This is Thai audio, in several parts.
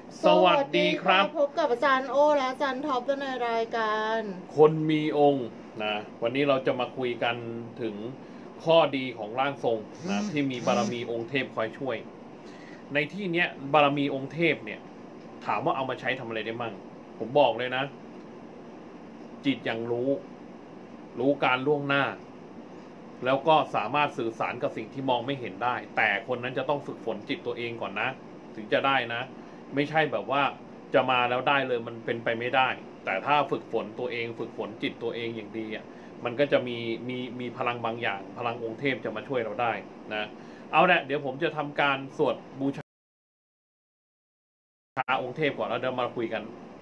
สวัสดีครับพบกับอาจารย์โอและอาจารย์ท็อปในรายการคนมีองค์นะวันนี้เราจะมาคุยกันถึงข้อดีของร่างทรงนะที่มีบารมีองค์เทพคอยช่วยในที่เนี้ยบารมีองค์เทพเนี่ยถามว่าเอามาใช้ทำอะไรได้มั่งผมบอกเลยนะจิตอย่างรู้การล่วงหน้าแล้วก็สามารถสื่อสารกับสิ่งที่มองไม่เห็นได้แต่คนนั้นจะต้องฝึกฝนจิตตัวเองก่อนนะถึงจะได้นะไม่ใช่แบบว่าจะมาแล้วได้เลยมันเป็นไปไม่ได้แต่ถ้าฝึกฝนตัวเองฝึกฝนจิตตัวเองอย่างดีอ่ะมันก็จะมีพลังบางอย่างพลังองค์เทพจะมาช่วยเราได้นะเอาละเดี๋ยวผมจะทำการสวดบูชาองค์เทพก่อนแล้วเดี๋ยวมาคุยกัน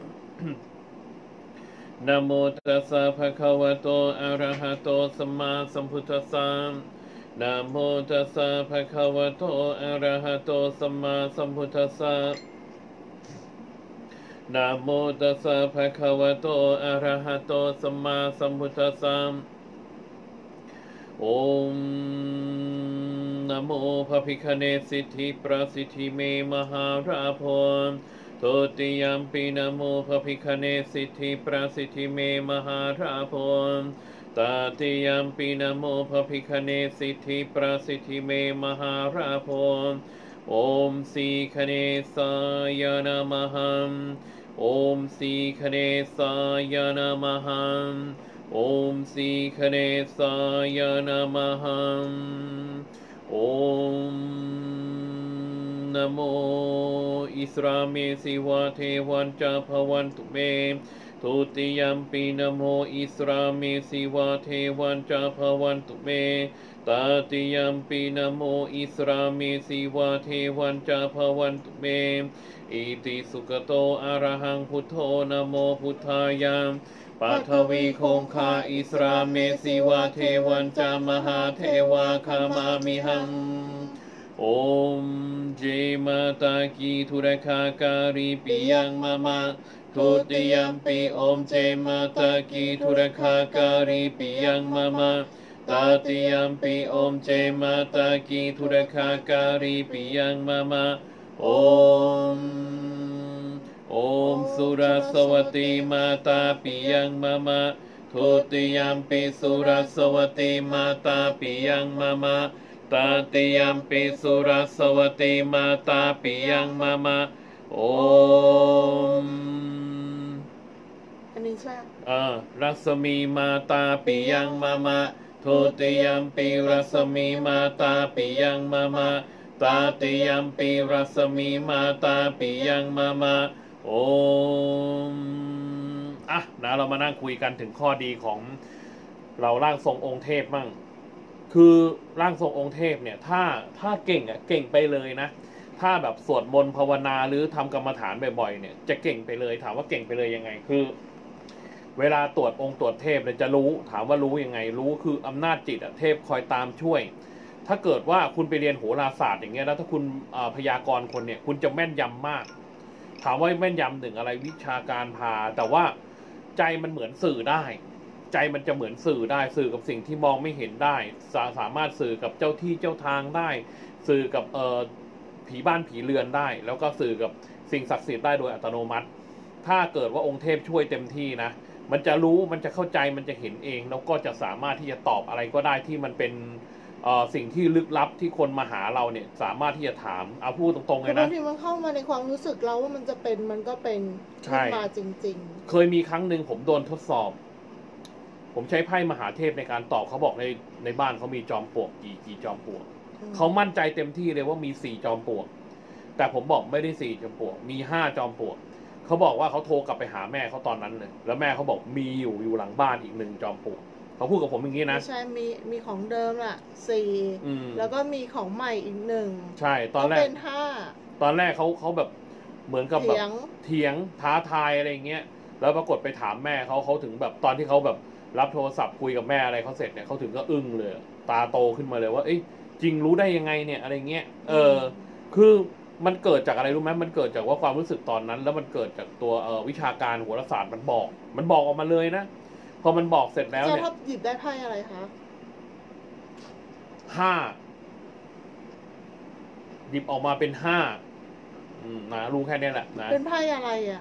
นะโมตัสสะภะคะวะโตอะระหะโตสัมมาสัมพุทธัสสะนะโมตัสสะภะคะวะโตอะระหะโตสัมมาสัมพุทธัสสะนะโมตัสสะภะคะวะโตอะระหะโตสัมมาสัมพุทธัสสะโอมนะโมพระพิฆเนศสิทธิประสิทธิเมมหาราภรโทติยัมปินะโมพระพิฆเนศสิทธิประสิทธิเมมหาราภรตาติยัมปินะโมพระพิฆเนศสิทธิประสิทธิเมมหาราภรโอมสีคเนสายนะมหังโอมสีคเนสายนะมหังโอมสีคเนสายนะมหังโอมนะโมอิสราเมสิวะเทวันจาภวันตุเมทุติยัมปีนะโมอิสราเมสิวะเทวันจาภวันตุเมตาติยัมปีนะโมอิสราเมสิวะเทวันจาภวันตุเมอิติสุขโตอะระหังพุทโธนะโมพุทธายามปัทวีคงคาอิสราเมสิวะเทวันจามหาเทวาคามามิหังโอมเจมาตากีทุระคาการิปิยังมะมะทุติยัมปิโอมเจมาตากีทุระคาการิปิยังมะมะตาติยัมปิโอมเจมาตากีทุระคาการิปิยังมะมะโอมโอมสุรสวัตติมาตาปิยังมะมะทุติยัมปิสุรสวัตติมาตาปิยังมะมะตาติยัมปิสุรสวัตติมาตาปิยังมะมะโอมอันนี้ใช่รัศมีมาตาปิยังมะมะทุติยัมปิรัศมีมาตาปิยังมะมะตาติยัมปิรัศมีมาตาปิยังมะมะโอมนะเรามานั่งคุยกันถึงข้อดีของเราร่างทรงองค์เทพมั่งคือร่างทรงองค์เทพเนี่ยถ้าเก่งเก่งไปเลยนะถ้าแบบสวดมนต์ภาวนาหรือทำกรรมฐานบ่อยๆเนี่ยจะเก่งไปเลยถามว่าเก่งไปเลยยังไงคือเวลาตรวจองค์ตรวจเทพเนี่ยจะรู้ถามว่ารู้ยังไงรู้คืออำนาจจิตเทพคอยตามช่วยถ้าเกิดว่าคุณไปเรียนโหราศาสตร์อย่างเงี้ยแล้วถ้าคุณพยากรณ์คนเนี่ยคุณจะแม่นยำมากถามว่าแม่นยำหนึ่งอะไรวิชาการพาแต่ว่าใจมันเหมือนสื่อได้ใจมันจะเหมือนสื่อได้สื่อกับสิ่งที่มองไม่เห็นได้สามารถสื่อกับเจ้าที่เจ้าทางได้สื่อกับผีบ้านผีเรือนได้แล้วก็สื่อกับสิ่งศักดิ์สิทธิ์ได้โดยอัตโนมัติถ้าเกิดว่าองค์เทพช่วยเต็มที่นะมันจะรู้มันจะเข้าใจมันจะเห็นเองแล้วก็จะสามารถที่จะตอบอะไรก็ได้ที่มันเป็นสิ่งที่ลึกลับที่คนมาหาเราเนี่ยสามารถที่จะถามเอาพูดตรงๆเลยนะบางทีมันเข้ามาในความรู้สึกเราว่ามันจะเป็นมันก็เป็นขึ้นมาจริงๆเคยมีครั้งหนึ่งผมโดนทดสอบผมใช้ไพ่มหาเทพในการตอบเขาบอกในบ้านเขามีจอมปลวกกี่จอมปลวกเขามั่นใจเต็มที่เลยว่ามี4จอมปลวกแต่ผมบอกไม่ได้4จอมปลวกมี5จอมปลวกเขาบอกว่าเขาโทรกลับไปหาแม่เขาตอนนั้นเลยแล้วแม่เขาบอกมีอยู่หลังบ้านอีก1จอมปลวกเขาพูดกับผมอย่างนี้นะใช่มีของเดิมอ่ะ4แล้วก็มีของใหม่อีก1 ใช่ตอนแรกเป็นตอนแรกเขาแบบเหมือนกับแบบเถียงท้าทายอะไรเงี้ยแล้วปรากฏไปถามแม่เขาถึงแบบตอนที่เขาแบบรับโทรศัพท์คุยกับแม่อะไรเขาเสร็จเนี่ยเขาถึงก็อึ้งเลยตาโตขึ้นมาเลยว่าเอ้ยจริงรู้ได้ยังไงเนี่ยอะไรเงี้ยคือมันเกิดจากอะไรรู้ไหมมันเกิดจากว่าความรู้สึกตอนนั้นแล้วมันเกิดจากตัววิชาการโหราศาสตร์มันบอกออกมาเลยนะพอมันบอกเสร็จแล้วเนี่ยจะหยิบได้ไพ่อะไรคะ 5หยิบออกมาเป็น5 นะรู้แค่นี้แหละนะเป็นไพ่อะไรอ่ะ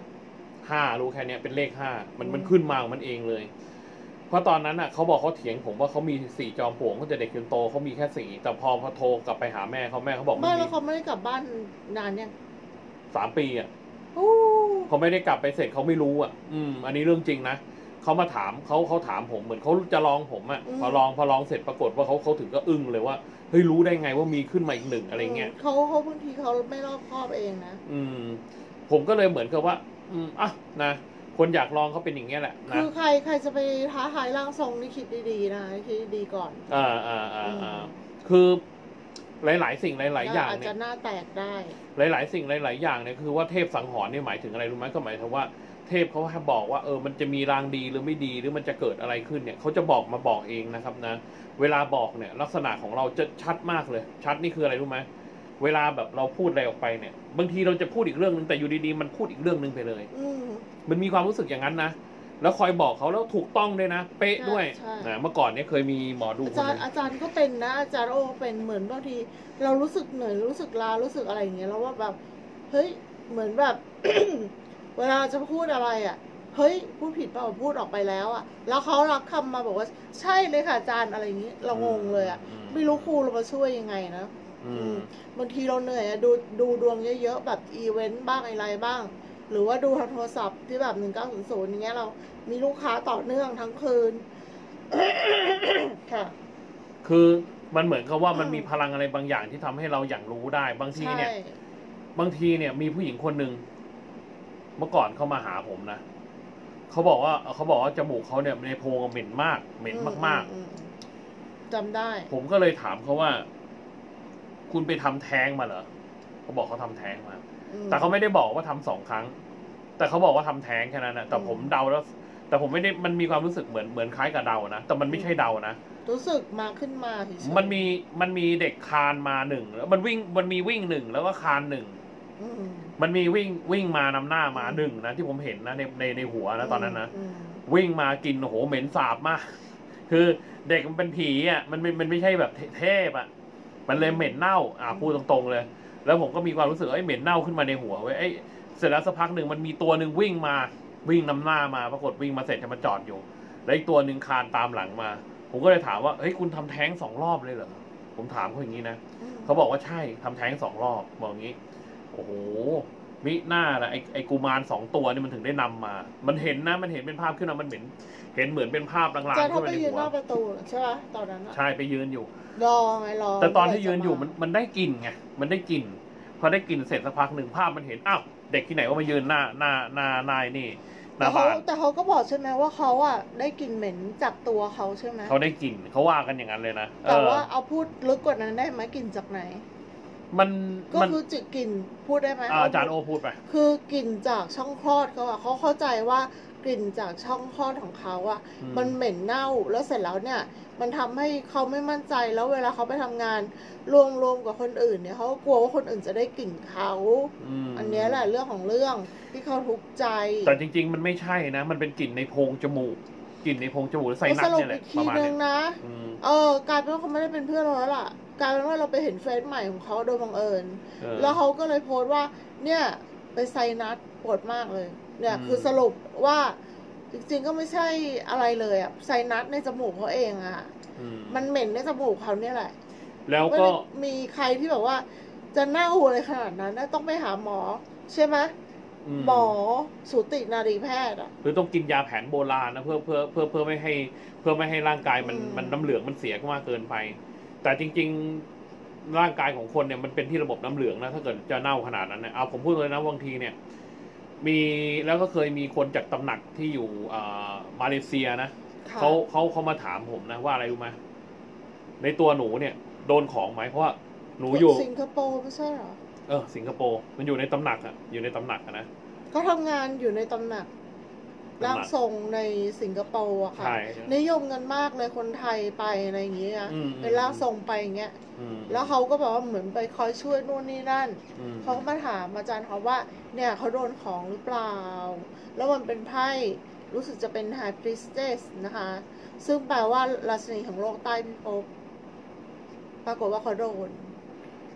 5รู้แค่นี้เป็นเลข5มันขึ้นมาของมันเองเลยเพราะตอนนั้นอ่ะเขาบอกเขาเถียงผมว่าเขามี4จอมปลวกเขาจะเด็กจนโตเขามีแค่4แต่พอโทรกลับไปหาแม่เขาบอกไม่แล้วเขาไม่ได้กลับบ้านนานยัง 3 ปีอ่ะเขาไม่ได้กลับไปเสร็จเขาไม่รู้อ่ะอันนี้เรื่องจริงนะเขามาถามเขาถามผมเหมือนเขาจะลองผมอ่ะพอลองเสร็จปรากฏว่าเขาถึงก็อึ้งเลยว่าเฮ้ยรู้ได้ไงว่ามีขึ้นมาอีก1อะไรเงี้ยเขาบางทีเขาไม่รอบคอบเองนะผมก็เลยเหมือนกับว่านะคนอยากลองเขาเป็นอย่างเงี้ยแหละนะคือใครจะไปท้าทายร่างทรงนี่คิดดีๆนะคิดดีก่อนคือหลายๆสิ่งหลายๆอย่างเนี่ยอาจจะหน้าแตกได้หลายๆสิ่งหลายๆอย่างเนี่ยคือว่าเทพสังหรณ์นี่หมายถึงอะไรรู้ไหมก็หมายถึงว่าเทพเขาบอกว่ามันจะมีรางดีหรือไม่ดีหรือมันจะเกิดอะไรขึ้นเนี่ยเขาจะบอกเองนะครับนะเวลาบอกเนี่ยลักษณะของเราจะชัดมากเลยชัดนี่คืออะไรรู้ไหมเวลาแบบเราพูดอะไรออกไปเนี่ยบางทีเราจะพูดอีกเรื่องนึงแต่อยู่ดีๆมันพูดอีกเรื่องนึงไปเลยมันมีความรู้สึกอย่างนั้นนะแล้วคอยบอกเขาแล้วถูกต้องด้วยนะเป๊ะด้วยนะเมื่อก่อนเนี่ยเคยมีหมอดูคนนึงอาจารย์ก็เป็นนะอาจารย์โอเป็นเหมือนบางทีเรารู้สึกเหนื่อยรู้สึกล้ารู้สึกอะไรอย่างเงี้ยแล้วว่าแบบเฮ้ยเหมือนแบบ เวลาจะพูดอะไรอ่ะเฮ้ยพูดผิดเปล่าพูดออกไปแล้วอ่ะแล้วเขารับคำมาบอกว่าใช่เลยค่ะอาจารย์อะไรอย่างงี้เรางงเลยอ่ะไม่รู้ครูเรามาช่วยยังไงนะบางทีเราเหนื่อยอะดูดวงเยอะๆแบบอีเวนต์บ้างอะไรบ้างหรือว่าดูทางโทรศัพท์ที่แบบ1900อย่างเงี้ยเรามีลูกค้าต่อเนื่องทั้งคืนค่ะคือมันเหมือนกับว่ามันมีพลังอะไรบางอย่างที่ทำให้เราอย่างรู้ได้บางทีเนี่ยมีผู้หญิงคนหนึ่งเมื่อก่อนเขามาหาผมนะเขาบอกว่าจมูกเขาเนี่ยในโพรงเหม็นมากเหม็นมากจำได้ผมก็เลยถามเขาว่าคุณไปทำแท้งมาเหรอเขาบอกเขาทำแท้งมาแต่เขาไม่ได้บอกว่าทำ2 ครั้งแต่เขาบอกว่าทำแท้งแค่นั้นนะแต่ผมเดาแล้วแต่ผมไม่ได้มันมีความรู้สึกเหมือนคล้ายกับเดานะแต่มันไม่ใช่เดานะรู้สึกมาขึ้นมามันมีเด็กคานมา1แล้วมันมีวิ่ง1แล้วก็คาน1มันมีวิ่งมานำหน้ามา1นะที่ผมเห็นนะในหัวนะตอนนั้นนะวิ่งมากินโอ้โหเหม็นสาบมากคือเด็กมันเป็นผีอ่ะมันไม่ใช่แบบเทพอ่ะมันเลยเหม็นเน่าพูดตรงๆเลยแล้วผมก็มีความรู้สึกเหม็นเน่าขึ้นมาในหัวเว้ยเสร็จแล้วสักพักหนึ่งมันมีตัวหนึ่งวิ่งนำหน้ามาปรากฏวิ่งมาเสร็จจะมาจอดอยู่แล้วอีกตัวหนึ่งคานตามหลังมาผมก็เลยถามว่าเฮ้ยคุณทำแท้ง2 รอบเลยเหรอผมถามเขาอย่างนี้นะเขาบอกว่าใช่ทำแท้ง2 รอบบอกอย่างนี้โอ้โหมิหน้าละไอกุมาร2 ตัวนี่มันถึงได้นำมามันเห็นนะมันเห็นเป็นภาพขึ้นมามันเห็นเหมือนเป็นภาพลางๆขึ้นมาในหัวจะเขาไปยืนหน้าประตูใช่ไหมตอนนั้นใช่ไปยืนอยู่รอแต่ตอนที่ยืนอยู่มันได้กลิ่นไงมันได้กลิ่นพอได้กลิ่นเสร็จสักพักหนึ่งภาพมันเห็นอ้าวเด็กที่ไหนว่ามายืนหน้านี่แต่เขาก็บอกใช่ไหมว่าเขาอ่ะได้กลิ่นเหม็นจากตัวเขาใช่ไหมเขาได้กลิ่นเขาว่ากันอย่างนั้นเลยนะแต่ว่าเอาพูดลึกกว่านั้นได้ไหมกลิ่นจากไหนก็คือจิกลิ่นพูดได้ไหมอาจารย์โอพูดไปคือกลิ่นจากช่องคลอดเขาอ่ะเขาเข้าใจว่ากลิ่นจากช่องคลอดของเขาอ่ะมันเหม็นเน่าแล้วเสร็จแล้วเนี่ยมันทำให้เขาไม่มั่นใจแล้วเวลาเขาไปทำงานรวมกับคนอื่นเนี่ยเขากลัวว่าคนอื่นจะได้กลิ่นเขาอันนี้แหละเรื่องของเรื่องที่เขาทุกข์ใจแต่จริงๆมันไม่ใช่นะมันเป็นกลิ่นในโพรงจมูกกลิ่นในโพรงจมูกใส่นักเนี่ยแหละประมาณนี้นะกลายเป็นว่าเขาไม่ได้เป็นเพื่อนเราแล้วล่ะกลายเป็นว่าเราไปเห็นเฟซใหม่ของเขาโดยบังเอิญแล้วเขาก็เลยโพสต์ว่าเนี่ยไปไซนัสปวดมากเลยเนี่ยคือสรุปว่าจริงๆก็ไม่ใช่อะไรเลยอ่ะไซนัสในจมูกเขาเองอ่ะมันเหม็นในจมูกเขาเนี่ยแหละแล้วก็มีใครที่แบบว่าจะเน่าอะไรขนาดนั้นต้องไปหาหมอใช่ไหมหมอสูตินารีแพทย์อ่ะหรือต้องกินยาแผนโบราณนะเพื่อไม่ให้ร่างกายมันน้ำเหลืองมันเสียมากเกินไปแต่จริงๆร่างกายของคนเนี่ยมันเป็นที่ระบบน้ำเหลืองนะถ้าเกิดจะเน่าขนาดนั้นเนี่ยเอาผมพูดเลยนะบางทีเนี่ยมีแล้วก็เคยมีคนจากตำหนักที่อยู่มาเลเซียนะเขามาถามผมนะว่าอะไรรู้ไหมในตัวหนูเนี่ยโดนของไหมเพราะว่าหนูอยู่สิงคโปร์ไม่ใช่หรอสิงคโปร์มันอยู่ในตำหนักอะอยู่ในตำหนักนะเขาทำงานอยู่ในตำหนักร่างทรงในสิงคโปร์อะค่ะนิยมกันมากเลยคนไทยไปอะไรอย่างเงี้ยเป็นร่างทรงไปอย่างเงี้ยแล้วเขาก็แบบว่าเหมือนไปคอยช่วยนู่นนี่นั่นเขาก็มาถามอาจารย์เขาว่าเนี่ยเขาโดนของหรือเปล่าแล้วมันเป็นไพ่รู้สึกจะเป็น High Priestess นะคะซึ่งแปลว่าราชินีของโลกใต้พิภพปรากฏว่าเขาโดน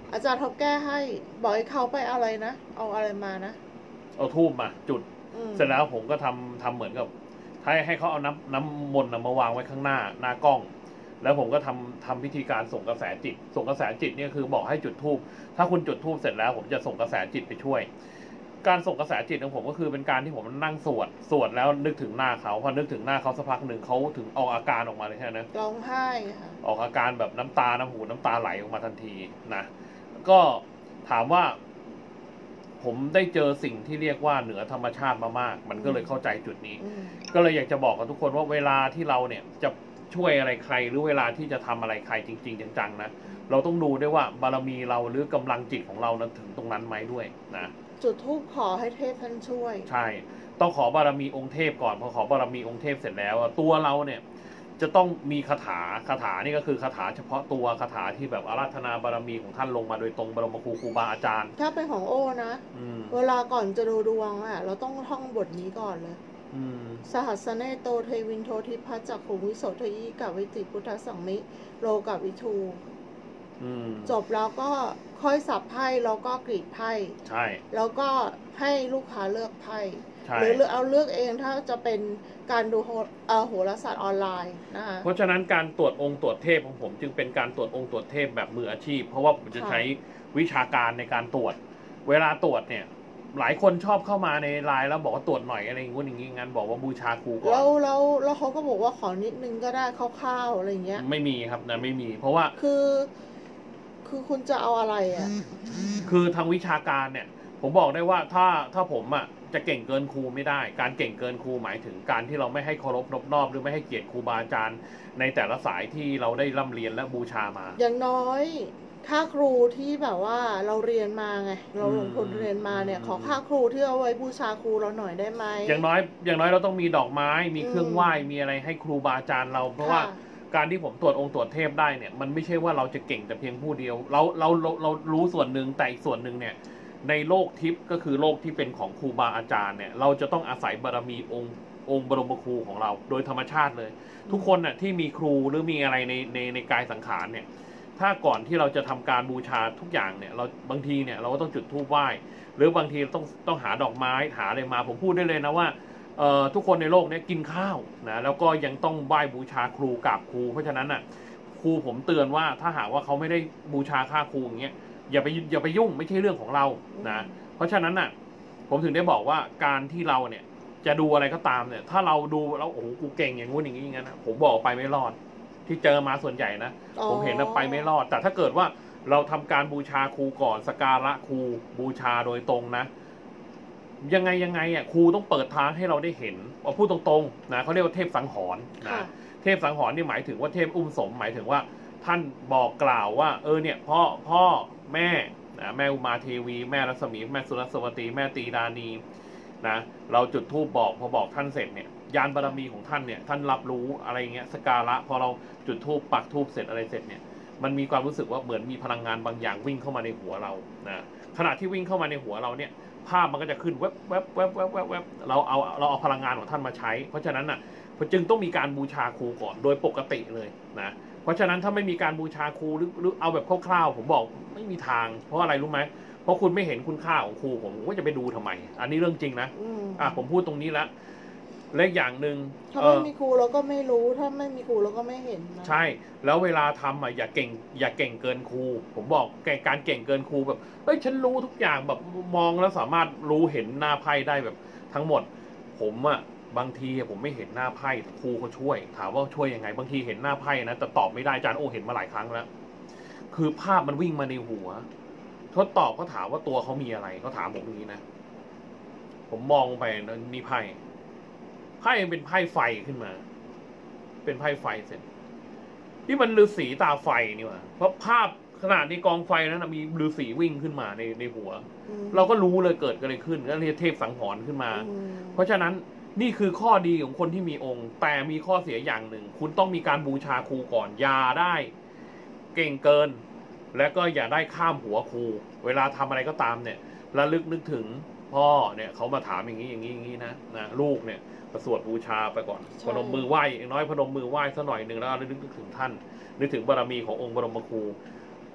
อาจารย์เขาแก้ให้บอกให้เขาไปอะไรนะเอาอะไรมานะเอาธูปมาจุดเสร็จแล้วผมก็ทำเหมือนกับให้เขาเอาน้ำมนต์มาวางไว้ข้างหน้ากล้อง แล้วผมก็ทำพิธีการส่งกระแสจิตเนี่ยคือบอกให้จุดธูปถ้าคุณจุดธูปเสร็จแล้วผมจะส่งกระแสจิตไปช่วยการส่งกระแสจิตของผมก็คือเป็นการที่ผมนั่งสวดแล้วนึกถึงหน้าเขาพอนึกถึงหน้าเขาสักพักหนึ่งเขาถึงออกอาการออกมาเลยใช่ไหมร้องไห้ค่ะออกอาการแบบน้ำตาน้ำตาไหลออกมาทันทีนะก็ถามว่าผมได้เจอสิ่งที่เรียกว่าเหนือธรรมชาติมามากมันก็เลยเข้าใจจุดนี้ก็เลยอยากจะบอกกับทุกคนว่าเวลาที่เราเนี่ยจะช่วยอะไรใครหรือเวลาที่จะทำอะไรใครจริงๆจังๆนะเราต้องดูด้วยว่าบารมีเราหรือกำลังจิตของเรานั้นถึงตรงนั้นไหมด้วยนะจุดธูปขอให้เทพท่านช่วยใช่ต้องขอบารมีองค์เทพก่อนพอขอบารมีองค์เทพเสร็จแล้วตัวเราเนี่ยจะต้องมีคาถานี่ก็คือคาถาเฉพาะตัวคาถาที่แบบอาราธนาบารมีของท่านลงมาโดยตรงบรมครูบาอาจารย์ถ้าเป็นของโอ้นะเวลาก่อนจะดูดวงอ่ะเราต้องท่องบทนี้ก่อนเลยสหัสเนโตเทวินโททิพัสจักขุวิโสทยีกับวิจิพุทธสังมิโลกับวิทูจบแล้วก็ค่อยสับไพ่แล้วก็กรีดไพ่ใช่แล้วก็ให้ลูกค้าเลือกไพ่หรือเอาเลือกเองถ้าจะเป็นการดูโหราศาสตร์ออนไลน์นะคะเพราะฉะนั้นการตรวจองค์ตรวจเทพของผมจึงเป็นการตรวจองค์ตรวจเทพแบบมืออาชีพเพราะว่าผมจะใช้วิชาการในการตรวจเวลาตรวจเนี่ยหลายคนชอบเข้ามาในไลน์แล้วบอกว่าตรวจหน่อยอะไรอย่างงี้อย่างงี้งั้นบอกว่าบูชาครูก่อนแล้วเขาก็บอกว่าขอนิดนึงก็ได้คร่าวๆอะไรเงี้ยไม่มีครับนะไม่มีเพราะว่าคือคุณจะเอาอะไรอ่ะคือทางวิชาการเนี่ยผมบอกได้ว่าถ้าผมอ่ะจะเก่งเกินครูไม่ได้การเก่งเกินครูหมายถึงการที่เราไม่ให้เคารพนบนอบหรือไม่ให้เกียรติครูบาอาจารย์ในแต่ละสายที่เราได้ร่ำเรียนและบูชามาอย่างน้อยค่าครูที่แบบว่าเราเรียนมาไงเราลงทุนเรียนมาเนี่ยขอค่าครูที่เอาไว้บูชาครูเราหน่อยได้ไหมอย่างน้อยเราต้องมีดอกไม้มีเครื่องไหว้มีอะไรให้ครูบาอาจารย์เราเพราะว่าการที่ผมตรวจองค์ตรวจเทพได้เนี่ยมันไม่ใช่ว่าเราจะเก่งแต่เพียงผู้เดียวเรารู้ส่วนหนึ่งแต่อีกส่วนหนึ่งเนี่ยในโลกทิพย์ก็คือโลกที่เป็นของครูบาอาจารย์เนี่ยเราจะต้องอาศัยบารมีองค์บรมครูของเราโดยธรรมชาติเลยทุกคนน่ะที่มีครูหรือมีอะไรในกายสังขารเนี่ยถ้าก่อนที่เราจะทำการบูชาทุกอย่างเนี่ยเราบางทีเนี่ยเราก็ต้องจุดธูปไหว้หรือบางทีต้องหาดอกไม้หาอะไรมาผมพูดได้เลยนะว่าทุกคนในโลกนี้กินข้าวนะแล้วก็ยังต้องไหว้บูชาครูกราบครูเพราะฉะนั้นน่ะครูผมเตือนว่าถ้าหากว่าเขาไม่ได้บูชาค่าครูอย่างเงี้ยอย่าไปยุ่งไม่ใช่เรื่องของเรานะเพราะฉะนั้นน่ะผมถึงได้บอกว่าการที่เราเนี่ยจะดูอะไรก็ตามเนี่ยถ้าเราดูแล้วโอ้โหกูเก่งอย่างงู้นอย่างนี้อย่างนั้นนะผมบอกไปไม่รอดที่เจอมาส่วนใหญ่นะผมเห็นแล้วไปไม่รอดแต่ถ้าเกิดว่าเราทำการบูชาครูก่อนสักการะครูบูชาโดยตรงนะยังไงอ่ะครูต้องเปิดทางให้เราได้เห็นเอาพูดตรงๆนะเขาเรียกว่าเทพสังหรณ์นะเทพสังหรณ์นี่หมายถึงว่าเทพอุ้มสมหมายถึงว่าท่านบอกกล่าวว่าเนี่ยพ่อแม่นะแม่อุมาเทวีแม่รัศมีแม่สุรสวตีแม่ตีดานีนะเราจุดธูปบอกพอบอกท่านเสร็จเนี่ยยานบารมีของท่านเนี่ยท่านรับรู้อะไรเงี้ยสการะพอเราจุดธูปปักธูปเสร็จอะไรเสร็จเนี่ยมันมีความรู้สึกว่าเหมือนมีพลังงานบางอย่างวิ่งเข้ามาในหัวเรานะขณะที่วิ่งเข้ามาในหัวเราเนี่ยภาพมันก็จะขึ้นแวบเราเอาพลังงานของท่านมาใช้เพราะฉะนั้นน่ะจึงต้องมีการบูชาครูก่อนโดยปกติเลยนะเพราะฉะนั้นถ้าไม่มีการบูชาครูหรือเอาแบบคร่าวๆผมบอกไม่มีทางเพราะอะไรรู้ไหมเพราะคุณไม่เห็นคุณค่าของครูผมว่าจะไปดูทำไมอันนี้เรื่องจริงนะผมพูดตรงนี้แล้วและอย่างหนึ่งถ้าไม่มีครูเราก็ไม่รู้ถ้าไม่มีครูเราก็ไม่เห็นนะใช่แล้วเวลาทำอย่าเก่งเกินครูผมบอกการเก่งเกินครูแบบฉันรู้ทุกอย่างแบบมองแล้วสามารถรู้เห็นหน้าไพ่ได้แบบทั้งหมดผมบางทีผมไม่เห็นหน้าไพ่ครูเขาช่วยถามว่าช่วยยังไงบางทีเห็นหน้าไพ่นะแต่ตอบไม่ได้อาจารย์โอเห็นมาหลายครั้งแล้วคือภาพมันวิ่งมาในหัวทดตอบเขาถามว่าตัวเขามีอะไรเขาถามผมอย่างนี้นะผมมองไปนี่ไพ่มันเป็นไพ่ไฟขึ้นมาเป็นไพ่ไฟเสร็จที่มันฤาษีตาไฟนี่ว่ะเพราะภาพขนาดในกองไฟนั้นมีฤาษีวิ่งขึ้นมาในหัวเราก็รู้เลยเกิดอะไรขึ้นก็เรียกเทพสังหรณ์ขึ้นมาเพราะฉะนั้นนี่คือข้อดีของคนที่มีองค์แต่มีข้อเสียอย่างหนึ่งคุณต้องมีการบูชาครูก่อนอย่าได้เก่งเกินและก็อย่าได้ข้ามหัวครูเวลาทำอะไรก็ตามเนี่ยระลึกนึกถึงพ่อเนี่ยเขามาถามอย่างนี้นะลูกเนี่ยสวดบูชาไปก่อนพนมมือไหว้อย่างน้อยพนมมือไหว้สักหน่อยหนึ่งแล้วนึกถึงท่านนึกถึงบารมีขององค์บรมครู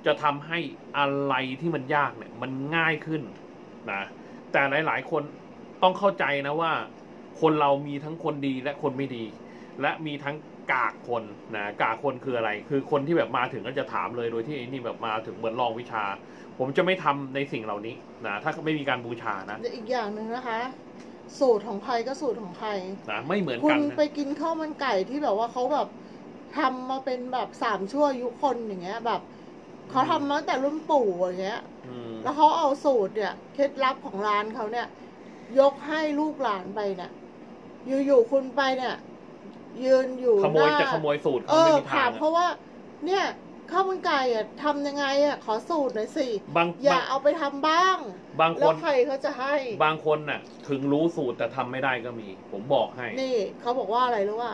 จะทำให้อะไรที่มันยากเนี่ยมันง่ายขึ้นนะแต่หลายๆคนต้องเข้าใจนะว่าคนเรามีทั้งคนดีและคนไม่ดี และมีทั้งกากคนนะกากคนคืออะไรคือคนที่แบบมาถึงก็จะถามเลยโดยที่นี่แบบมาถึงเหมือนลองวิชาผมจะไม่ทำในสิ่งเหล่านี้นะถ้าไม่มีการบูชานะอีกอย่างหนึ่งนะคะสูตรของใครก็สูตรของใครนะไม่เหมือนคุกันณไปกินข้าวมันไก่ที่แบบว่าเขาแบบทำมาเป็นแบบ3 ชั่วอายุคนอย่างเงี้ยแบบเขาทำมาตั้งแต่รุ่นปู่อย่างเงี้ยแล้วเขาเอาสูตรเนี่ยเคล็ดลับของร้านเขาเนี่ยยกให้ลูกหลานไปเนี่ยอยู่ๆคุณไปเนี่ยยืนอยู่ขโมยจะขโมยสูตรเขาไม่มีทางเพราะว่าเนี่ยข้าวมันไก่อะทำยังไงอะขอสูตรหน่อยสิอย่าเอาไปทำบ้างบางคนแล้วใครเขาจะให้บางคนน่ะถึงรู้สูตรแต่ทำไม่ได้ก็มีผมบอกให้นี่เขาบอกว่าอะไรรู้ว่า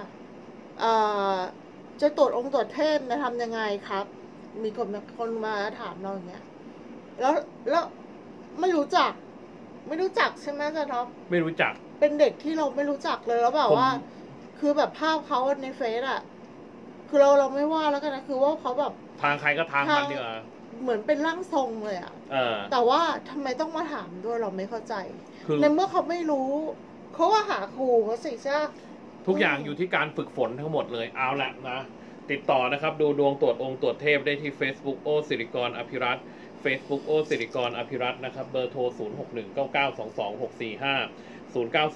จะตรวจองค์ตรวจเทพนะทำยังไงครับมีคนมาถามเราอย่างเงี้ยแล้วไม่รู้จักใช่ไหมจ๊ะท็อปไม่รู้จักเป็นเด็กที่เราไม่รู้จักเลยแล้วแบบว่าคือแบบภาพเขาในเฟซอะคือเราไม่ว่าแล้วกันนะคือว่าเขาแบบทางใครก็ทางมันดีกว่าเหมือนเป็นร่างทรงเลยอะแต่ว่าทำไมต้องมาถามด้วยเราไม่เข้าใจในเมื่อเขาไม่รู้เขาว่าหาครูเขาสิใช่ทุกอย่างอยู่ที่การฝึกฝนทั้งหมดเลยเอาละนะติดต่อนะครับดูดวงตรวจองค์ตรวจเทพได้ที่ Facebook โอสิริกรอภิรัตน์ Facebook โอสิริกรอภิรัตน์นะครับเบอร์โทร0619922645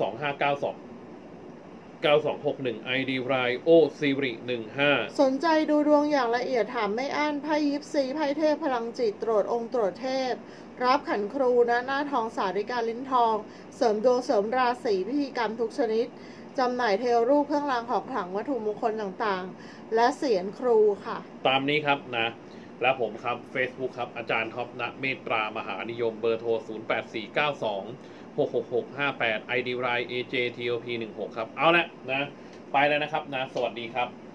0925929261 ID รายโอซิริ15 สนใจดูดวงอย่างละเอียดถามไม่อั้นไพ่ยิปซีไพ่เทพพลังจิตตรวจองค์ตรวจเทพรับขันครูนะหน้าทองสาริกาลิ้นทองเสริมดวงเสริมราศีพิธีกรรมทุกชนิดจำหน่ายเทวรูปเครื่องรางของขลังวัตถุมงคลต่างๆและเสียงครูค่ะตามนี้ครับนะและผมครับ Facebook ครับอาจารย์ท็อปณเมตตามหานิยมเบอร์โทร0849266658 ID ราย AJTOP16 ครับเอาละนะไปแล้วนะครับนะสวัสดีครับ